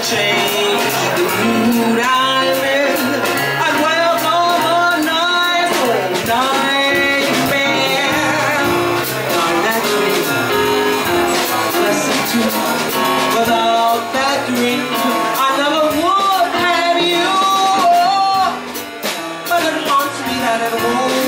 change the mood I'm in. I'd welcome a nice old nightmare. Now that dream, listen to me. Without that dream, I never would have you. But it haunts me that it won't